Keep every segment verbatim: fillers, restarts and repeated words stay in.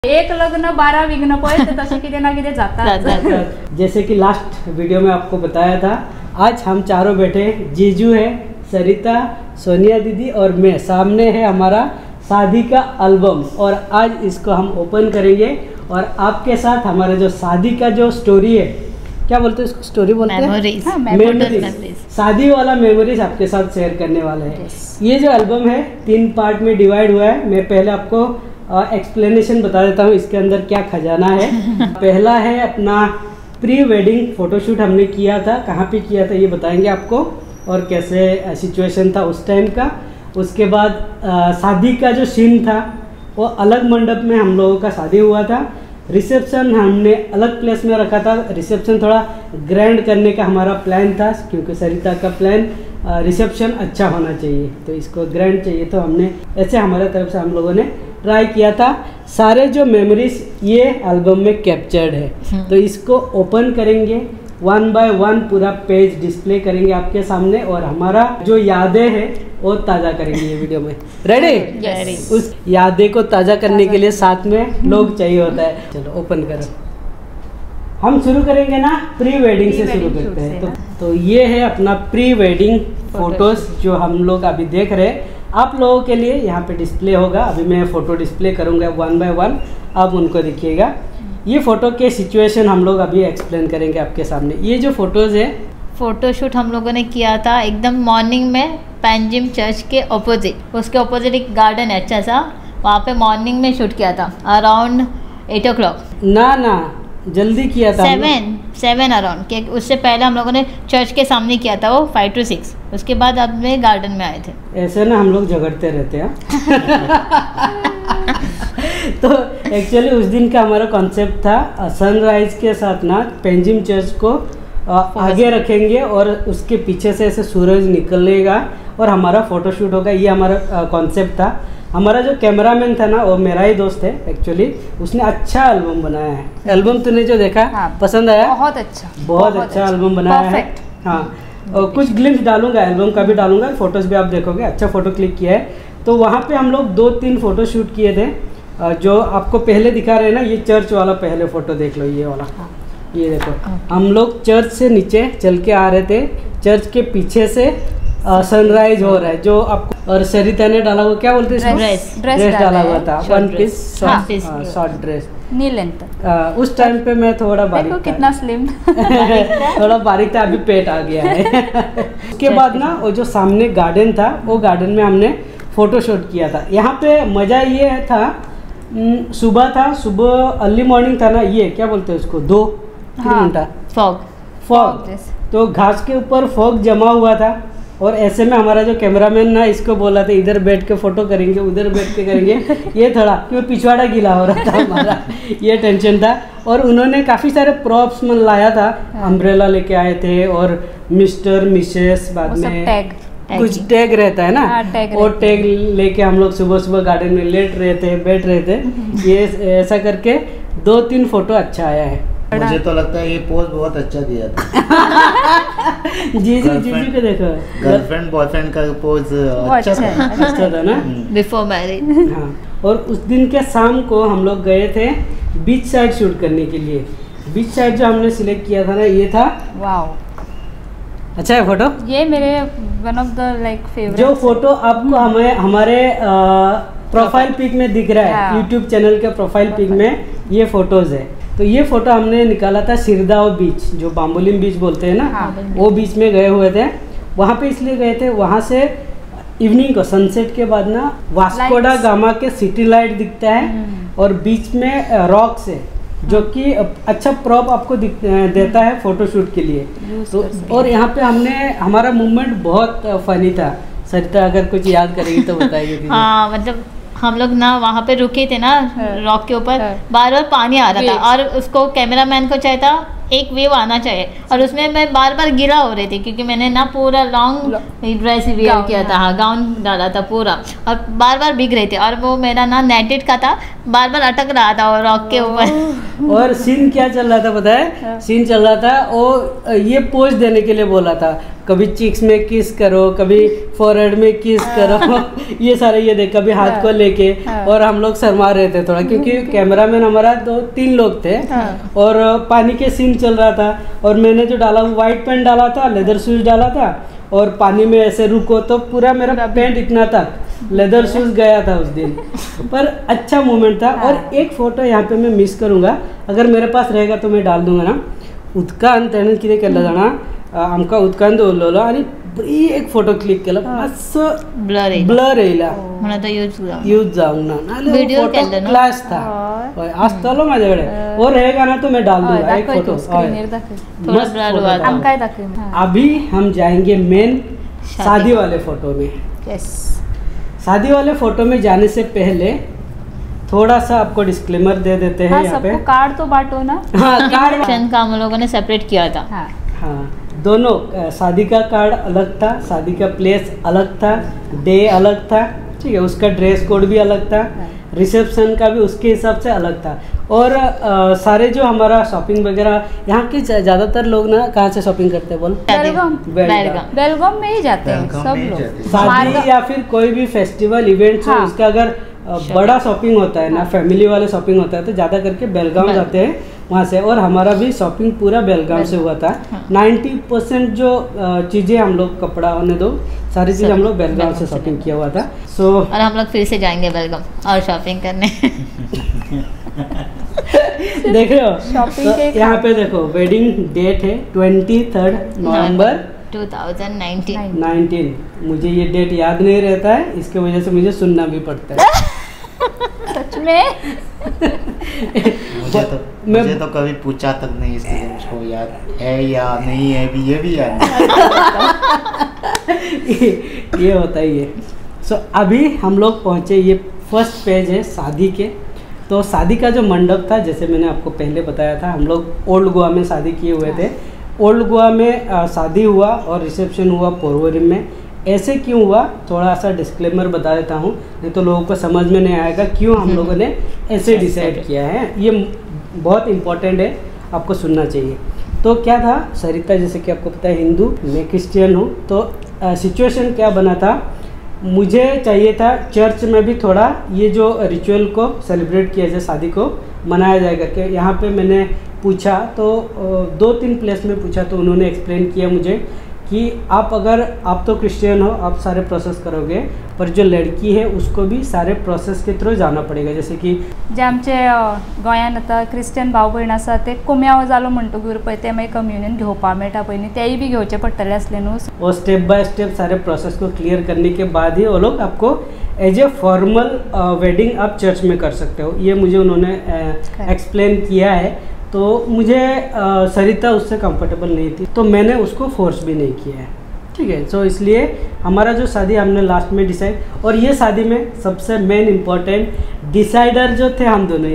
एक लग्न बारा विघ्न पळत तसे किती ना किती जातात। जैसे कि लास्ट वीडियो में आपको बताया था, आज हम चारों बैठे, जीजू है, सरिता, सोनिया दीदी और मैं। सामने है हमारा शादी का एल्बम और आज इसको हम ओपन करेंगे और आपके साथ हमारे जो शादी का जो स्टोरी है, क्या बोलते हैं इसको, स्टोरी बोलते हैं, मेमोरीज, हाँ, मेमोरीज, शादी वाला मेमोरीज आपके साथ शेयर करने वाले हैं। ये जो एल्बम है तीन पार्ट में डिवाइड हुआ है। मैं पहले आपको एक्सप्लेनेशन uh, बता देता हूँ इसके अंदर क्या खजाना है। पहला है अपना प्री वेडिंग फोटोशूट हमने किया था, कहाँ पे किया था ये बताएंगे आपको और कैसे सिचुएशन था उस टाइम का। उसके बाद uh, शादी का जो सीन था वो अलग मंडप में हम लोगों का शादी हुआ था। रिसेप्शन हमने अलग प्लेस में रखा था। रिसेप्शन थोड़ा ग्रैंड करने का हमारा प्लान था क्योंकि सरिता का प्लान रिसेप्शन अच्छा होना चाहिए, तो इसको ग्रैंड चाहिए, तो हमने ऐसे हमारे तरफ से हम लोगों ने ट्राई किया था। सारे जो मेमोरीज ये एल्बम में कैप्चर्ड है, तो इसको ओपन करेंगे, वन बाय वन पूरा पेज डिस्प्ले करेंगे आपके सामने और हमारा जो यादें हैं वो ताज़ा करेंगे ये वीडियो में। रेडी? yes. उस यादें को ताज़ा करने के लिए साथ में लोग चाहिए होता है। चलो ओपन करो। हम शुरू करेंगे ना प्री वेडिंग से शुरू करते हैं। तो, तो ये है अपना प्री वेडिंग फोटोज जो हम लोग अभी देख रहे हैं। आप लोगों के लिए यहाँ पे डिस्प्ले होगा, अभी मैं फ़ोटो डिस्प्ले करूँगा वन बाय वन, आप उनको देखिएगा। ये फ़ोटो के सिचुएशन हम लोग अभी एक्सप्लेन करेंगे आपके सामने। ये जो फोटोज़ है, फोटोशूट हम लोगों ने किया था एकदम मॉर्निंग में पैंजिम चर्च के ऑपोजिट, उसके ऑपोजिट एक गार्डन है अच्छा सा, वहाँ पे मॉर्निंग में शूट किया था अराउंड एट ओ क्लॉक। ना ना जल्दी किया था, सेवन सेवन अराउंड के, उससे पहले हम लोगों ने चर्च के सामने किया था वो फाइव टू सिक्स, उसके बाद अपने गार्डन में आए थे। ऐसे ना हम लोग झगड़ते रहते हैं। तो एक्चुअली उस दिन का हमारा कॉन्सेप्ट था सनराइज के साथ ना पेंजिम चर्च को आगे रखेंगे और उसके पीछे से ऐसे सूरज निकलेगा और हमारा फोटोशूट होगा, ये हमारा कॉन्सेप्ट था। हमारा जो कैमरामैन था ना वो मेरा ही दोस्त है एक्चुअली, उसने अच्छा एल्बम बनाया है। एल्बम तूने जो देखा, हाँ, पसंद आया? बहुत अच्छा, बहुत, बहुत अच्छा एल्बम बनाया है। हाँ, और कुछ ग्लिम्स डालूंगा, एल्बम का भी डालूंगा, फोटोज भी आप देखोगे। अच्छा फोटो क्लिक किया है। तो वहाँ पे हम लोग दो तीन फोटो शूट किए थे। जो आपको पहले दिखा रहे हैं ना, ये चर्च वाला पहले फोटो देख लो, ये वाला, ये देखो। हम लोग चर्च से नीचे चल के आ रहे थे, चर्च के पीछे से सनराइज हो रहा है जो आपको, और सरिता ने डाला हुआ, क्या बोलते हैं, ड्रेस ड्रेस डाला हुआ था, one piece short dress, knee length. उस टाइम पे मैं थोड़ा बारीक था, कितना स्लिम थोड़ा बारीक था, अभी पेट आ गया है। उसके बाद ना वो जो सामने गार्डन था, वो गार्डन में हमने फोटो शूट किया था। यहाँ पे मज़ा ये था, सुबह था, सुबह अर्ली मॉर्निंग था ना, ये क्या बोलते हैं उसको, दो तीन घंटा फॉग फॉग तो घास के ऊपर फॉग जमा हुआ था और ऐसे में हमारा जो कैमरामैन ना इसको बोला था इधर बैठ के फोटो करेंगे, उधर बैठ के करेंगे। ये थोड़ा क्यों पिछवाड़ा गीला हो रहा था हमारा, ये टेंशन था। और उन्होंने काफ़ी सारे प्रॉप्स में लाया था, अम्ब्रेला लेके आए थे और मिस्टर मिसेस, बाद में टैग, कुछ टैग रहता है ना, वो टैग लेके हम लोग सुबह सुबह गार्डन में लेट रहे थे, बैठ रहे थे। ये ऐसा करके दो तीन फोटो अच्छा आया है। मुझे तो लगता है ये पोज बहुत अच्छा दिया था। जीजू जीजू को देखो, गर्लफ्रेंड बॉयफ्रेंड का पोज अच्छा था, अच्छा था ना, बिफोर मैरिज। हाँ, और उस दिन के शाम को हम लोग गए थे बीच साइड शूट करने के लिए। बीच साइड जो हमने सिलेक्ट किया था ना, ये था, वाओ, अच्छा है फोटो। ये मेरे one of the like favourite जो फोटो आपको हमें हमारे प्रोफाइल पिक में दिख रहा है, यूट्यूब चैनल के प्रोफाइल पिक में ये फोटोज है। तो ये फोटो हमने निकाला था सिरदाव बीच, जो बाम्बोलिम बीच बोलते हैं ना, हाँ, वो बीच में गए हुए थे। वहाँ पे इसलिए गए थे, वहाँ से इवनिंग को सनसेट के बाद ना वास्कोडा गामा के सिटी लाइट दिखता है और बीच में रॉक्स है जो कि अच्छा प्रॉप आपको देता है फोटोशूट के लिए। तो और यहाँ पे हमने, हमारा मूवमेंट बहुत फनी था। सरिता अगर कुछ याद करेगी तो बताएगी। हाँ, मतलब हम लोग ना वहाँ पे रुके थे ना रॉक के ऊपर, बार बार पानी आ रहा था और उसको कैमरामैन को चाहिए था एक वेव आना चाहिए, और उसमें मैं बार बार गिला हो रही थी क्योंकि मैंने ना पूरा लॉन्ग ड्रेस वियर किया था, हाँ, गाउन डाला था पूरा, और बार बार भीग रहे थे और वो मेरा ना नेटेड का था, बार बार अटक रहा था और रॉक के ऊपर। और सीन क्या चल रहा था पता है, सीन चल रहा था वो ये पोज देने के लिए बोला था, कभी चिक्स में किस करो, कभी फोरहेड में किस करो, ये सारे ये देख, कभी हाथ को लेके, और हम लोग शर्मा रहे थे थोड़ा क्योंकि कैमरामैन हमारा दो तीन लोग थे और पानी के सीन चल रहा था और मैंने जो डाला वो वाइट पैंट डाला था, लेदर शूज डाला था और पानी में ऐसे रुको तो पूरा मेरा पैंट इतना तक लेदर शूज गया था उस दिन। पर अच्छा मोमेंट था। और एक फोटो यहाँ पे मैं मिस करूँगा, अगर मेरे पास रहेगा तो मैं डाल दूंगा ना। उदकान त्याने कितें केलें जाणा, आमकां उदकान दवरलेलो आनी बरी एक फोटो क्लिक केलो, मातसो ब्लर ब्लर येयला म्हणून तो यूज यूज जावंक ना, नाल्यार Video फोटो केल्लो न्हू? क्लास था। हय आसतलो म्हाजे कडेन, वो रहेगा ना तो मैं डाल दूंगा एक फोटो। स्क्रीनर दाखय, थोड़ा मस्त blur फोटो हुआ था। था। हम काय दाखय। अभी हम जाएंगे मेन शादी वाले फोटो में। यस, शादी वाले फोटो में जाने से पहले थोड़ा सा आपको डिस्क्लेमर दे देते हैं हाँ यहाँ पे। सबको कार्ड तो बांटो ना। हाँ कार्ड, इन्विटेशन का हम लोगों ने सेपरेट किया था। हाँ हाँ दोनों, अ, शादी का कार्ड अलग था, शादी का प्लेस अलग था, डे अलग था, ठीक है, उसका ड्रेस कोड भी अलग था, रिसेप्शन का भी उसके हिसाब से अलग था। और आ, सारे जो हमारा शॉपिंग वगैरह यहाँ के ज़्यादातर लोग ना कहाँ से शॉपिंग करते हैं बोल? बेलगाम, बेलगाम। बेलगाम में ही जाते हैं बेलगाम सब में ही लोग। जाते हैं। शादी मार्ग- या फिर कोई भी फेस्टिवल इवेंट्स हो, हाँ। उसका अगर अ, बड़ा शॉपिंग होता है ना, फैमिली वाले शॉपिंग होता है तो ज़्यादा करके बेलगाम बेल- जाते हैं वहाँ से। और हमारा भी शॉपिंग पूरा बेलगाम से हुआ था। नाइन्टी परसेंट जो अ, चीज़ें हम लोग, कपड़ा होने दो, सारी चीज़ सब हम लोग बेलगाम बेलगाम से से शॉपिंग किया हुआ था। सो और हम लोग फिर से जाएंगे बेलगाम और शॉपिंग करने। देख रहे हो Shopping तो के यहाँ पे देखो वेडिंग डेट है twenty third November two thousand nineteen. Nineteen. मुझे ये डेट याद नहीं रहता है, इसके वजह से मुझे सुनना भी पड़ता है। सच में। मुझे तो मैं- मुझे तो कभी पूछा तक नहीं, इसलिए मुझको याद है या नहीं है भी, ये भी याद नहीं। ये होता ही है। सो so, अभी हम लोग पहुँचे, ये फर्स्ट पेज है शादी के। तो शादी का जो मंडप था, जैसे मैंने आपको पहले बताया था, हम लोग ओल्ड गोवा में शादी किए हुए थे। ओल्ड गोवा में आ, शादी हुआ और रिसेप्शन हुआ पोरवोरिम में। ऐसे क्यों हुआ, थोड़ा सा डिस्क्लेमर बता देता हूँ, नहीं तो लोगों को समझ में नहीं आएगा क्यों हम लोगों ने ऐसे डिसाइड किया है। ये बहुत इम्पोर्टेंट है, आपको सुनना चाहिए। तो क्या था, सरिता जैसे कि आपको पता है हिंदू, मैं क्रिश्चियन हूँ। तो सिचुएशन क्या बना था, मुझे चाहिए था चर्च में भी थोड़ा ये जो रिचुअल को सेलिब्रेट किया जाए, शादी को मनाया जाए करके। यहाँ पे मैंने पूछा तो दो तीन प्लेस में पूछा तो उन्होंने एक्सप्लेन किया मुझे कि आप अगर, आप तो क्रिश्चियन हो, आप सारे प्रोसेस करोगे, पर जो लड़की है उसको भी सारे प्रोसेस के थ्रू जाना पड़ेगा। जैसे कि जे आमचे अ, गोंयान आतां क्रिश्चन भाव भयण आसा ते कुम्याव जालो म्हणटकीर पळय ते मागीर कम्युनियन घेवपा मेळटा पळय न्ही, तेय बी घेवचे पडटले असले न्हू। वो स्टेप बाय स्टेप सारे प्रोसेस को क्लियर करने के बाद ही वो लोग आपको एज ए फॉर्मल वेडिंग आप चर्च में कर सकते हो। ये मुझे उन्होंने एक्सप्लेन किया है। तो मुझे आ, सरिता उससे कंफर्टेबल नहीं थी, तो मैंने उसको फोर्स भी नहीं किया है, ठीक है। सो इसलिए हमारा जो शादी हमने लास्ट में डिसाइड, और ये शादी में सबसे मेन इम्पोर्टेंट डिसाइडर जो थे हम दोनों ही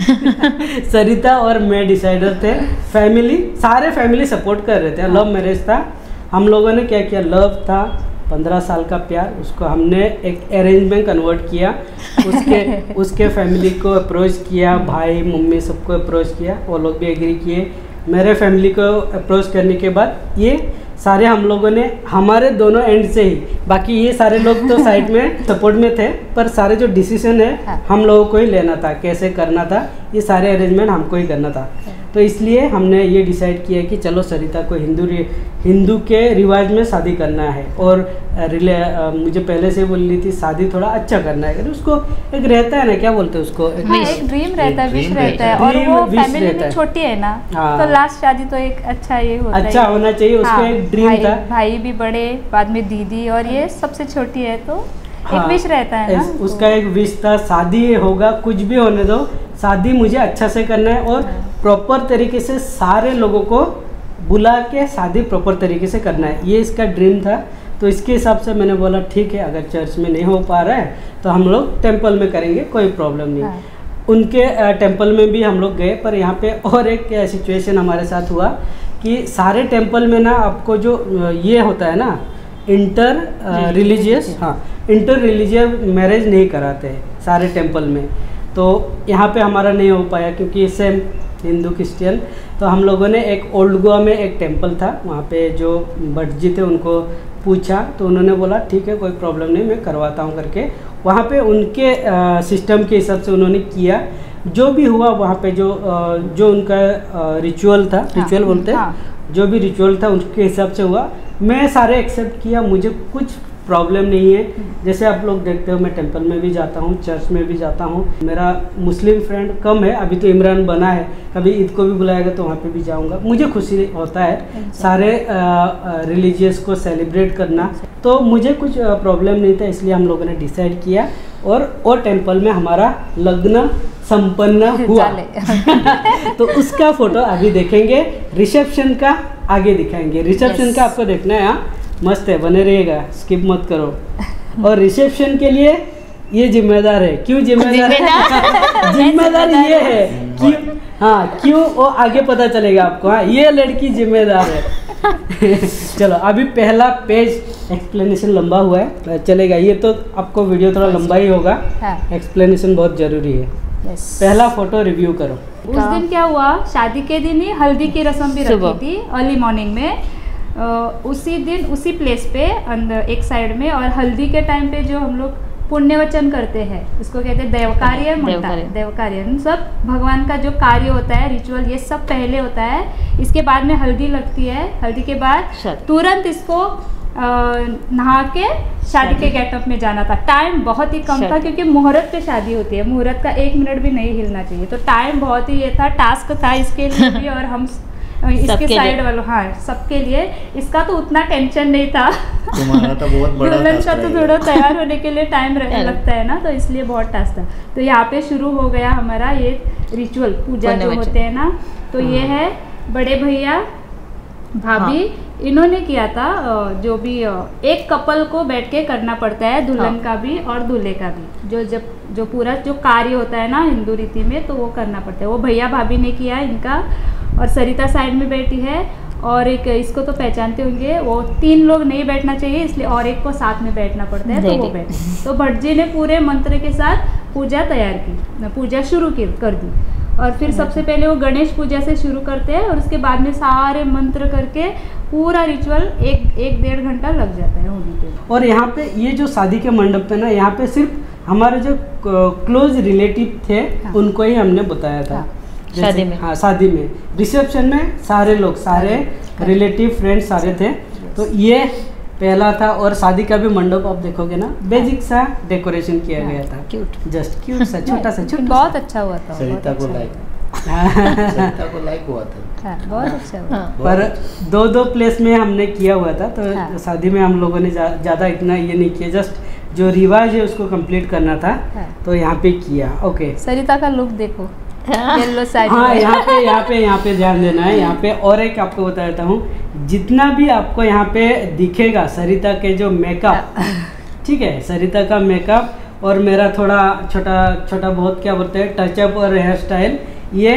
थे। सरिता और मैं डिसाइडर थे। फैमिली, सारे फैमिली सपोर्ट कर रहे थे। लव मैरिज था। हम लोगों ने क्या किया, लव था, पंद्रह साल का प्यार, उसको हमने एक अरेंज में कन्वर्ट किया। उसके उसके फैमिली को अप्रोच किया, भाई मम्मी सबको अप्रोच किया, वो लोग भी एग्री किए। मेरे फैमिली को अप्रोच करने के बाद ये सारे हम लोगों ने, हमारे दोनों एंड से ही, बाकी ये सारे लोग तो साइड में सपोर्ट में थे, पर सारे जो डिसीजन है हम लोगों को ही लेना था, कैसे करना था, ये सारे अरेंजमेंट हमको ही करना था। तो इसलिए हमने ये डिसाइड किया कि चलो सरिता को हिंदू हिंदू के रिवाज में शादी करना है। और रिले आ, मुझे पहले से बोल रही थी शादी थोड़ा अच्छा करना है, उसको एक रहता है ना, क्या बोलते हैं उसको, एक हाँ, एक ड्रीम रहता है, एक विश dream रहता है, रहता और है। वो Dream, wish फैमिली रहता में है। छोटी है ना, हाँ। तो लास्ट शादी तो एक अच्छा ये होता है। अच्छा होना चाहिए, उसको एक ड्रीम भाई, था। भाई भी बड़े, बाद में दीदी, और ये सबसे छोटी है, तो हाँ, एक विश रहता है ना। इस- उसका एक विश था, शादी होगा, कुछ भी होने दो, शादी मुझे अच्छा से करना है और प्रॉपर तरीके से सारे लोगों को बुला के शादी प्रॉपर तरीके से करना है, ये इसका ड्रीम था। तो इसके हिसाब से मैंने बोला ठीक है, अगर चर्च में नहीं हो पा रहा है तो हम लोग टेम्पल में करेंगे, कोई प्रॉब्लम नहीं। हाँ। उनके टेम्पल में भी हम लोग गए, पर यहाँ पे और एक सिचुएशन हमारे साथ हुआ कि सारे टेम्पल में ना आपको जो अ, ये होता है ना, इंटर रिलीजियस, हाँ, इंटर रिलीजियस मैरिज नहीं कराते हैं सारे टेम्पल में। तो यहाँ पे हमारा नहीं हो पाया क्योंकि सेम हिंदू क्रिश्चियन। तो हम लोगों ने एक ओल्ड गोवा में एक टेम्पल था, वहाँ पे जो भट जी थे उनको पूछा तो उन्होंने बोला ठीक है कोई प्रॉब्लम नहीं, मैं करवाता हूँ करके। वहाँ पे उनके सिस्टम के हिसाब से उन्होंने किया, जो भी हुआ वहाँ पे जो आ, जो उनका रिचुअल था, हाँ, रिचुअल बोलते हैं, हाँ। जो भी रिचुअल था उसके हिसाब से हुआ। मैं सारे एक्सेप्ट किया, मुझे कुछ प्रॉब्लम नहीं है। जैसे आप लोग देखते हो मैं टेंपल में भी जाता हूँ, चर्च में भी जाता हूँ। मेरा मुस्लिम फ्रेंड कम है, अभी तो इमरान बना है, कभी ईद को भी बुलाएगा तो वहाँ पे भी जाऊँगा। मुझे खुशी होता है सारे रिलीजियस को सेलिब्रेट करना, तो मुझे कुछ प्रॉब्लम नहीं था। इसलिए हम लोगों ने डिसाइड किया और वो टेंपल में हमारा लग्न संपन्न हुआ। तो उसका फोटो अभी देखेंगे, रिसेप्शन का आगे दिखाएंगे। रिसेप्शन का आपको देखना है, हाँ मस्त है, बने रहिएगा, स्किप मत करो। और रिसेप्शन के लिए ये जिम्मेदार है। क्यों जिम्मेदार है? जिम्मेदार ये है क्यों, हाँ क्यों वो आगे पता चलेगा आपको। हाँ ये लड़की जिम्मेदार है। चलो अभी पहला पेज एक्सप्लेनेशन लंबा हुआ है, चलेगा ये तो आपको वीडियो थोड़ा लंबा ही होगा, एक्सप्लेनेशन बहुत जरूरी है। पहला फोटो रिव्यू करो। उस दिन क्या हुआ, शादी के दिन ही हल्दी की रस्म भी रखी थी अर्ली मॉर्निंग में। Uh, उसी दिन उसी प्लेस पे अंदर एक साइड में, और हल्दी के टाइम पे जो हम लोग पुण्य वचन करते हैं उसको कहते हैं देवकार्य। देवकार्य सब भगवान का जो कार्य होता है, रिचुअल, ये सब पहले होता है। इसके बाद में हल्दी लगती है, हल्दी के बाद तुरंत इसको आ, नहा के शादी के गेटअप में जाना था। टाइम बहुत ही कम था क्योंकि मुहूर्त पे शादी होती है, मुहूर्त का एक मिनट भी नहीं हिलना चाहिए, तो टाइम बहुत ही ये था, टास्क था इसके लिए भी और हम इसके साइड वालों, हाँ सबके लिए। इसका तो उतना टेंशन नहीं था, तुम्हारा तो बहुत बड़ा दुल्हन का तो थोड़ा तैयार होने के लिए टाइम लगता है ना, तो इसलिए बहुत टास्क था। तो यहाँ पे शुरू हो गया हमारा ये रिचुअल, पूजा जो होते हैं ना। तो ये है बड़े भैया भाभी, हाँ। इन्होंने किया था। जो भी एक कपल को बैठ के करना पड़ता है, दुल्हन हाँ। का भी और दूल्हे का भी, जो जब जो पूरा जो कार्य होता है ना हिंदू रीति में, तो वो करना पड़ता है। वो भैया भाभी ने किया इनका, और सरिता साइड में बैठी है, और एक इसको तो पहचानते होंगे, वो तीन लोग नहीं बैठना चाहिए इसलिए और एक को साथ में बैठना पड़ता है, तो वो बैठ। तो भट जी ने पूरे मंत्र के साथ पूजा तैयार की, पूजा शुरू की कर दी। और फिर सबसे पहले वो गणेश पूजा से शुरू करते हैं, और उसके बाद में सारे मंत्र करके पूरा रिचुअल एक एक डेढ़ घंटा लग जाता है होने के। और यहाँ पे ये जो शादी के मंडप पे ना, यहाँ पे सिर्फ हमारे जो क्लोज रिलेटिव थे, हाँ। उनको ही हमने बताया था, हाँ। शादी में, हाँ शादी में। रिसेप्शन में सारे लोग, सारे रिलेटिव फ्रेंड्स सारे थे। तो ये पहला था, और शादी का भी मंडप आप देखोगे ना, बेसिक सा डेकोरेशन किया गया था, क्यूट, जस्ट क्यूट सा, छोटा सा, छोटा बहुत अच्छा हुआ था। सरिता को लाइक सरिता को लाइक हुआ था, हाँ, बहुत अच्छा हुआ। पर दो दो प्लेस में हमने किया हुआ था, तो हाँ। शादी में हम लोगों ने ज़्यादा इतना ये नहीं किया, जस्ट जो रिवाज है उसको कंप्लीट करना था, हाँ। तो यहाँ पे किया। ओके, सरिता का लुक देखो, येलो साड़ी। हाँ यहाँ पे यहाँ पे यहाँ पे ध्यान देना है। यहाँ पे और एक आपको बता देता हूँ, जितना भी आपको यहाँ पे दिखेगा सरिता के जो मेकअप, ठीक है, सरिता का मेकअप और मेरा थोड़ा छोटा छोटा बहुत क्या बोलते हैं टचअप और हेयर स्टाइल, ये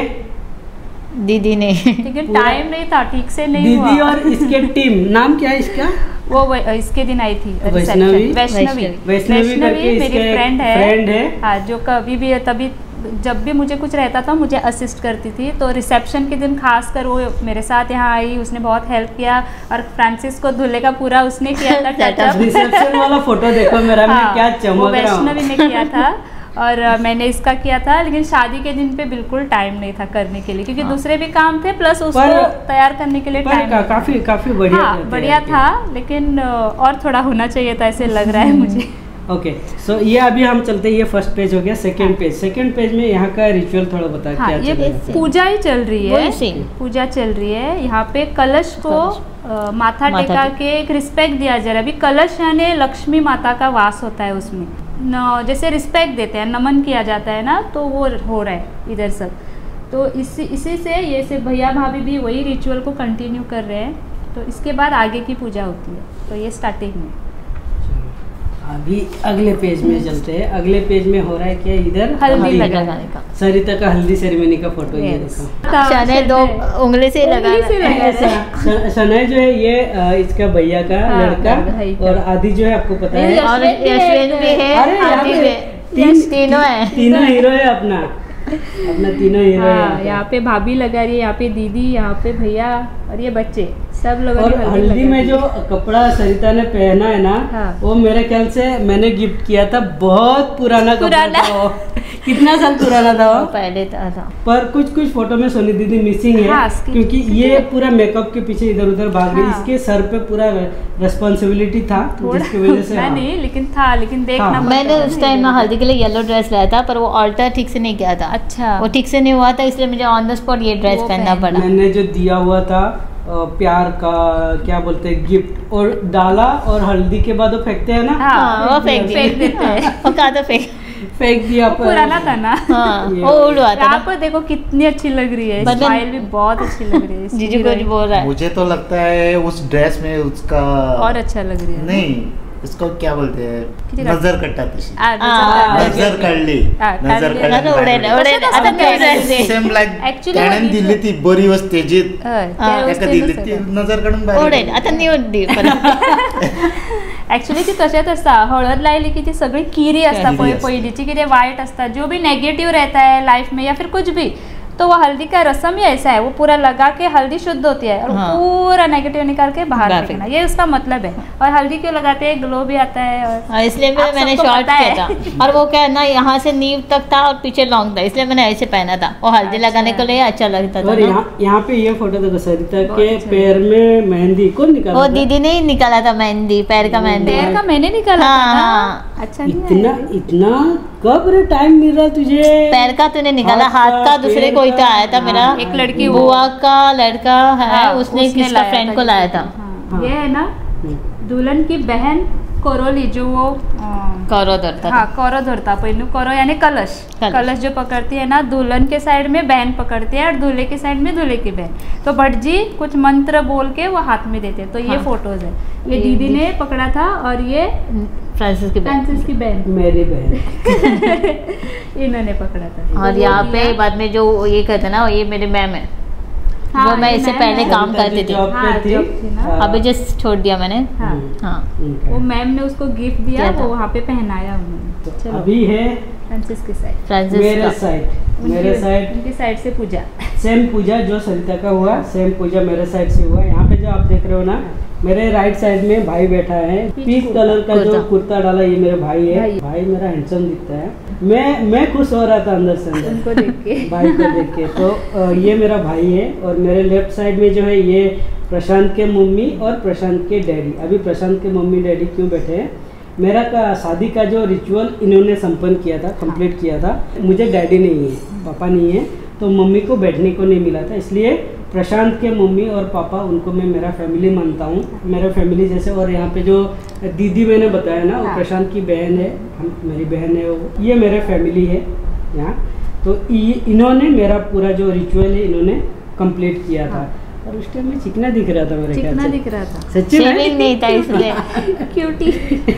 दीदी ने, लेकिन टाइम नहीं था, ठीक से नहीं हुआ। दीदी और इसके टीम, नाम क्या है इसका? वो इसके दिन आई थी वैष्णवी, वैष्णवी वैष्णवी मेरी फ्रेंड है, फ्रेंड है, हाँ, जो कभी भी तभी जब भी मुझे कुछ रहता था मुझे असिस्ट करती थी। तो रिसेप्शन के दिन खास कर वो मेरे साथ यहाँ आई, उसने बहुत हेल्प किया, और फ्रांसिस को दूल्हे का पूरा उसने किया था टचअप। रिसेप्शन वाला फोटो देखो मेरा, हाँ, मैं क्या चमक रहा हूँ। वैष्णवी ने किया था और मैंने इसका किया था, लेकिन शादी के दिन पे बिल्कुल टाइम नहीं था करने के लिए, क्योंकि हाँ। दूसरे भी काम थे, प्लस उसको तैयार करने के लिए टाइम का, काफी काफी बढ़िया, हाँ, बढ़िया था, लेकिन और थोड़ा होना चाहिए था, ऐसे लग रहा है मुझे। ओके, सो ये अभी हम चलते हैं, ये फर्स्ट पेज हो गया। सेकंड पेज, सेकंड पेज में यहाँ का रिचुअल थोड़ा बता, हाँ, क्या ये चल रहा है? पूजा ही चल रही है, पूजा चल रही है। यहाँ पे कलश को आ, माथा टेका के एक रिस्पेक्ट दिया जा रहा है। अभी कलश यानी लक्ष्मी माता का वास होता है उसमें, न, जैसे रिस्पेक्ट देते हैं, नमन किया जाता है ना, तो वो हो रहा है इधर सब। तो इसी इसी से ये से भैया भाभी भी वही रिचुअल को कंटिन्यू कर रहे हैं। तो इसके बाद आगे की पूजा होती है, तो ये स्टार्टिंग में। अभी अगले पेज में चलते हैं। अगले पेज में हो रहा है क्या, इधर हल्दी लगाने का, सरिता का हल्दी सेरेमनी का फोटो, ये देखो, शनय दो उंगली से लगा है। शनय जो है ये इसका भैया का लड़का, और आदि जो है आपको पता है, और यशवेन भी है, तीनों है, तीनों हीरो है अपना। अपना तीनों हीरो हाँ, यहाँ पे भाभी लगा रही है, यहाँ पे दीदी, यहाँ पे भैया और ये बच्चे सब लोगों और ने हल्दी में जो कपड़ा सरिता ने पहना है ना, हाँ। वो मेरे ख्याल से मैंने गिफ्ट किया था, बहुत पुराना कपड़ा पुराना। था वो। कितना साल पुराना था वो, पहले था, था। पर कुछ कुछ फोटो में सोनी दीदी मिसिंग है। हाँ, इसकी- क्योंकि ये पूरा मेकअप के पीछे इधर उधर भाग रही, हाँ। इसके सर पे पूरा रेस्पॉन्सिबिलिटी था, जिसकी वजह से थोड़ा हाँ। नहीं, लेकिन था, लेकिन देखना हाँ। पड़ता मैंने था उस ना टाइम ना इधर। हल्दी के लिए येलो ड्रेस लाया था, पर वो ऑल्टर ठीक से नहीं किया था। अच्छा। वो ठीक से नहीं हुआ था, इसलिए मुझे ऑन द स्पॉट ये ड्रेस वो पहनना पहन- पड़ा। मैंने जो दिया हुआ था अ, प्यार का क्या बोलते हैं गिफ्ट, और डाला और हल्दी के बाद वो फेंकते हैं ना, हाँ, वो फेंक दिया। फेंक देते हैं। वो कहा था फेंक। फेंक दिया वो पर- पुराना था ना। हाँ, ये- वो उड़ हुआ था यहाँ ना। पर देखो कितनी अच्छी लग रही है, बदन- स्टाइल भी बहुत अच्छी लग रही है इसकी जीजू कुछ heroine। बोल रहा है। मुझे तो लगता है उस ड्रेस में उसका और अच्छा लग रही है। नहीं, इसको क्या बोलते हैं, किती नजर कट्टा तशी आ, हाँ, नजर काढली हा, नजर काढली. आता उडे उडे तसं आता तसं तो ड्रेस आहे. सेम लाईक Actually त्याने बघितलं. दिली ती बरी वस्त तेजीत हय, त्या हा. वेळेस त्याका ते दिली नसतं ती का? नजर काढून बाहेर उडेल गेली. आता निवड दे परत. ऍक्च्युली ती तशाच असता, हळद लायली की ती सगळी किरी असता किरी पहि- असता. पहिलीची की ते वाइट असता, जो भी नेगेटिव रहता है लाइफ में या फिर कुछ भी, तो वो हल्दी का रसम ही ऐसा है, वो पूरा लगा के हल्दी शुद्ध होती है और हाँ। पूरा नेगेटिव निकाल के बाहर बाहर फेंकना, ये उसका मतलब है। और हल्दी क्यों लगाते हैं, ग्लो भी आता है। और हाँ, इसलिए आप मैंने मैंने सबको शॉर्ट पता किया है। था, और वो क्या है ना, यहाँ से नींव तक था और पीछे लॉन्ग था, इसलिए मैंने ऐसे पहना था। वो हल्दी अच्छा। लगाने के लिए अच्छा लगता था और ना। यहाँ यहाँ पे ये फोटो देखो, सरिता बहुत के अच्छा पैर में मेहंदी कौन निकाला वो था? दीदी ने ही निकाला था मेहंदी, पैर का मेहंदी। पैर का मैंने निकाला था हाँ, ना। हाँ। अच्छा नहीं इतना है। इतना कब रे टाइम मिल रहा तुझे? पैर का तूने निकाला, हाथ हाथ का, का दूसरे पैर कोई का, तो आया था मेरा, हाँ, एक लड़की वो- बुआ का लड़का है, हाँ, उसने किसका लाया फ्रेंड था को लाया था। हाँ, हाँ। ये है ना हम्म। दुल्हन की बहन कोरोली, जो वो अं, कौरव धरता हाँ था। कौरो धरता, पहिलू कौरो यानी कलश कलश। कलश जो पकड़ती है ना, दुल्हन के साइड में बहन पकड़ती है और दूल्हे के साइड में दूल्हे की बहन। तो भट जी कुछ मंत्र बोल के वो हाथ में देते हैं। तो ये हाँ। फोटोज है, ये ये दीदी दी- ने पकड़ा था और ये फ्रांसिस की बहन। फ्रांसिस की बहन मेरी बहन। इन्होंने पकड़ा था। और तो यहाँ वो पे दिया। बाद में जो ये कहते हैं ना, ये मेरे मैम है, हाँ, वो मैं ये इससे मैम पहले है। काम सरिता करती जी थी। जॉब पे हाँ, थी। जॉब थी ना। हाँ, अभी जस्ट छोड़ दिया मैंने। हाँ, हाँ, उनका। वो मैम ने उसको गिफ्ट दिया, दिया था। वो वहाँ पे पहनाया उन्होंने। तो चलो अभी है फ्रांसिस की साइड, फ्रांसिस मेरे का। साइड मेरे साइड उनकी साइड से पूजा। सेम पूजा जो सरिता का हुआ, सेम पूजा मेरे साइड से हुआ। यहाँ पे जो आप देख रहे हो ना, मेरे राइट साइड में भाई बैठा है, पीच पीच कुर्ता। कलर का जो कुर्ता। कुर्ता डाला, ये मेरे भाई है। भाई। भाई मेरा हैंडसम दिखता है, मैं मैं खुश हो रहा था अंदर से अंदर उनको देख के। भाई को देख के। तो अ, ये मेरा भाई है, और मेरे लेफ्ट साइड में जो है ये प्रशांत के मम्मी और प्रशांत के डैडी। अभी प्रशांत के मम्मी डैडी क्यों बैठे हैं, मेरा का शादी का जो रिचुअल इन्होंने संपन्न किया था, कंप्लीट किया था। मुझे डैडी नहीं है, पापा नहीं है, तो मम्मी को बैठने को नहीं मिला था, इसलिए प्रशांत के मम्मी और पापा, उनको मैं मेरा फैमिली मानता हूँ, मेरा फैमिली जैसे। और यहाँ पे जो दीदी मैंने बताया ना, वो हाँ। प्रशांत की बहन है, हम मेरी बहन है, वो ये मेरे फैमिली है यहाँ। तो ये इन्होंने मेरा पूरा जो रिचुअल है इन्होंने कंप्लीट किया था। और उस टाइम में चिकना दिख रहा था मेरे ख्याल चिकना से। दिख रहा था, सच्ची में? शेविंग नहीं था इसलिए। क्यूटी।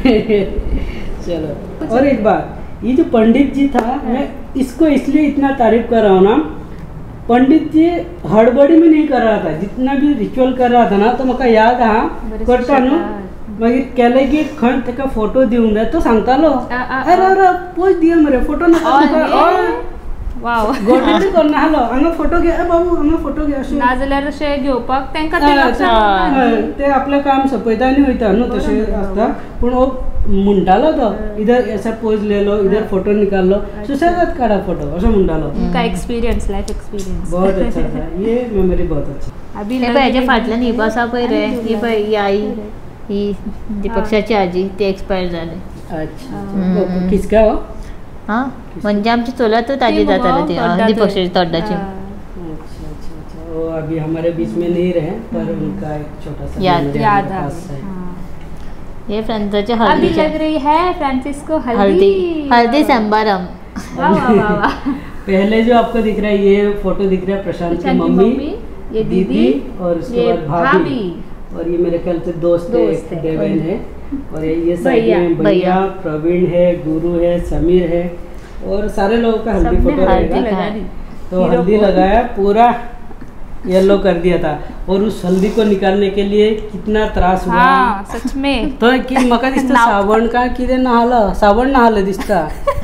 चलो, और एक बात, ये जो पंडित जी था, मैं इसको इसलिए इतना तारीफ कर रहा हूँ ना, पंडित जी हड़बड़ी में नहीं कर रहा था, जितना भी रिचुअल कर रहा था ना, तो मका याद हा बरेच करता न्हू, शिकतात. मागीर केले की खंय ताका फोटो दिवंक जाय, तो सांगतालो आ, आ, आ. अरे अरे पोच दिया मरे फोटो नाका अरे. वाव, गोटेटी करना हलो हांगा फोटो घे, ए बाबू हांगा फोटो घे अशें. ना जाल्यार अशें घेवपाक तेंका ते हय, लक्षात येना. हय, ते आपलं काम सोपयता आनी वयता न्हू, तशें आसता. पूण हो म्हणटालो तो, इधर ऐसा पोज ले लो, इधर फोटो निकाल लो, सुसेगाद काढा फोटो, असं म्हणटालो. उनका एक्सपीरियंस, लाइफ एक्सपीरियंस बहुत अच्छा था, ये मेमोरी बहुत अच्छी. अभी हे लग बाय, ह्याच्या रही- फाटल्यान ही बसा पळय रे, ही पळय, ही आई, ही दीपक्षाची आजी, ती एक्सपायर झाली. अच्छा, हाँ. ओ, किसका हो? हा, म्हणजे आमची चुलतच आजी ती जाता मग ती तोंडात- दीपक्षाची तोंडाची. हाँ. अच्छा अच्छा अच्छा, वो अभी हमारे बीच में नहीं रहे, पर उनका एक छोटा सा याद- memory याद हमारे आ पास गई. है. हाँ. हे फ्रांसचे अभी हल्दीचे लग रही है फ्रांसिस्को हल्दी. हल्दी हल्दी संभारम. वाह वाह वाह वाह. पहले जो आपको दिख रहा है, ये फोटो दिख रहा है प्रशांत की प्रशांत की मम्मी, मम्मी, ये दीदी, और उसके ये बाद भाभी, भाभी. और ये मेरे ख्याल से दोस्त है, दोस्त एक है. देवेन है, और ये ये साइड भैया, में भैया, भैया. प्रवीण है, गुरु है, समीर है, और सारे लोगों का हल्दी सबने फोटो हल्दी रहेगा. लगा दी. तो हीरो हल्दी को. लगाया, पूरा येलो कर दिया था, और उस हल्दी को निकालने के लिए कितना त्रास हुआ. हाँ सच में. तो की म्हाका दिसता नाव- साबण का कितें नहालं, साबण नहालं दिसता.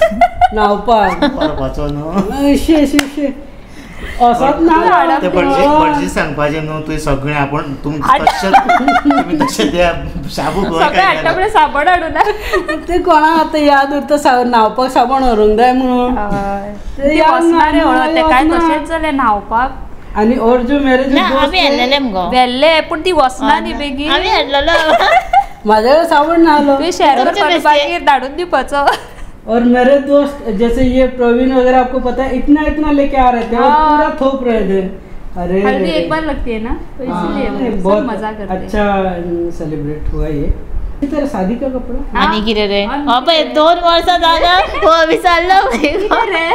न्हावपाक परपाचो न्हू शे शे शे असोच ना ते भटजी भटजी सांगपाचें न्हू तुवें सगळें आपण तुम तशें तुमी तशें त्या शाबू सगळे हाडटा साबण हाडून ते कोणाक आतां याद उरता न्हावपाक साबण व्हरूंक जाय म्हणून वचनारे हळद ते काय तशेंच जालें न्हावपाक आणि और जो मेरे जो आम्ही हाडलेले मगो वेल्ले पूण ती वचना न्ही बेगीन आम्ही हाडलेलो माझ्याकडे साबण न्हालो तुवें शेअर करपाक मागीर धाडून दिवपाचो और मेरे दोस्त जैसे ये प्रवीण वगैरह आपको पता है इतना इतना लेके आ रहे थे और पूरा थोप रहे थे। अरे हल्दी एक बार लगती है ना तो इसलिए बहुत मजा करते हैं। अच्छा सेलिब्रेट हुआ ये तेरा शादी का कपड़ा आणि किरे रे अबे दोन वर्ष झालं हो विसरलो रे